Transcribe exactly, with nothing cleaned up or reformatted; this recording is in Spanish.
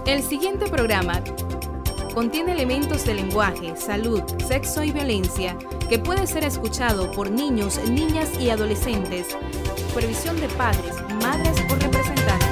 El siguiente programa contiene elementos de lenguaje, salud, sexo y violencia que puede ser escuchado por niños, niñas y adolescentes. Supervisión de padres, madres o representantes.